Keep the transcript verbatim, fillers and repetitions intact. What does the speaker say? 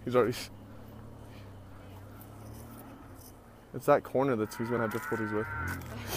He's already... It's that corner that's who's going to have difficulties with.